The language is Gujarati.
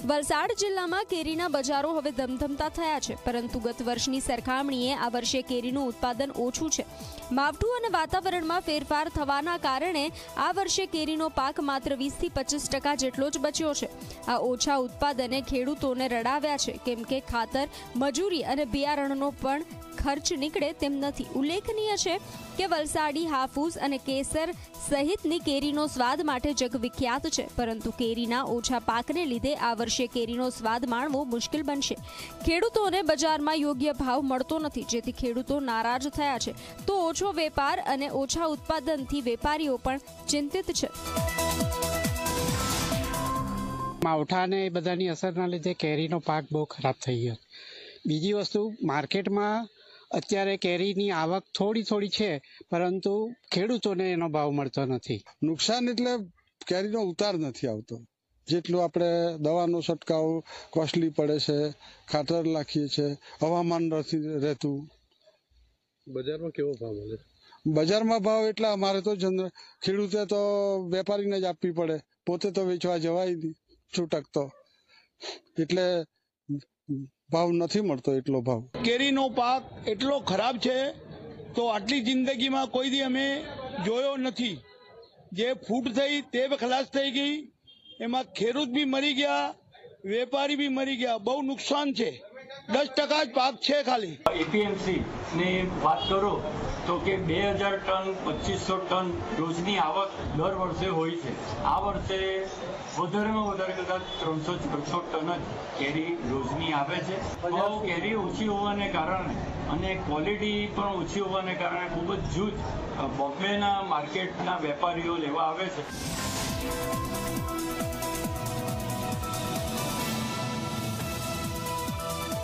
વલસાડ જિલ્લામાં કેરીના બજારો હવે ધમધમતા થયા છે, પરંતુ ગત વર્ષની સરખામણીએ આ વર્ષે કેરીનું ઉત્પાદન ઓછું છે. માવઠું અને વાતાવરણમાં ફેરફાર થવાના કારણે આ વર્ષે કેરીનો પાક માત્ર 20 થી 25% જેટલો જ બચ્યો છે. આ ઓછા ઉત્પાદને ખેડૂતોને રડાવ્યા છે, કેમ કે ખાતર, મજૂરી અને બિયારણનો પણ ખર્ચ નીકળે તેમ નથી. ઉલ્લેખનીય છે કે વલસાડી હાફૂસ અને કેસર સહિતની કેરીનો સ્વાદ માટે જગવિખ્યાત છે, પરંતુ કેરીના ઓછા પાકને લીધે આ વર્ષે કેરીનો સ્વાદ માણવો મુશ્કેલ બનશે. ખેડૂતોને બજારમાં યોગ્ય ભાવ મળતો નથી, જેથી ખેડૂતો નારાજ થયા છે. તો ઓછો વેપાર અને ઓછા ઉત્પાદનથી વેપારીઓ પણ ચિંતિત છે. માવઠાને એ બધાની અસરના લીધે કેરીનો પાક બહુ ખરાબ થઈ ગયો. બીજી વસ્તુ, માર્કેટમાં અત્યારે કેરીની આવક થોડી છે, પરંતુ ખેડૂતોને એનો ભાવ મળતો નથી. નુકસાન એટલે કેરીનો ઉતાર નથી આવતો. જેટલું આપણે દવાનો છંટકાવ કોસ્ટલી પડે છે, ખાતર નાખીએ છીએ, હવામાન નથી રહેતું. બજારમાં કેવો ભાવ મળે? બજારમાં ભાવ એટલે અમારે તો ખેડૂતે તો વેપારીને જ આપવી પડે, પોતે તો વેચવા જવાય નહીં છૂટક તો, એટલે ભાવ નથી મળતો એટલો ભાવ. કેરીનો પાક એટલો ખરાબ છે તો આટલી જિંદગીમાં કોઈ દી અમે જોયો નથી. જે ફૂટ થઈ તે ખલાસ થઈ ગઈ, એમાં ખેડૂત બી મરી ગયા, વેપારી બી મરી ગયા. બહુ નુકસાન છે. 10% જ પાક છે ખાલી. એપીએમસી ની વાત કરો તો કે 2000 ટન 2500 ટન રોજની આવક દર વર્ષે હોય છે. આ વર્ષે વધારેમાં વધારે કદાચ 300-400 ટન જ કેરી રોજની આવે છે. કેરી ઓછી હોવાને કારણે અને ક્વોલિટી પણ ઓછી હોવાને કારણે ખૂબ જ જૂજ બોમ્બેના માર્કેટના વેપારીઓ લેવા આવે છે.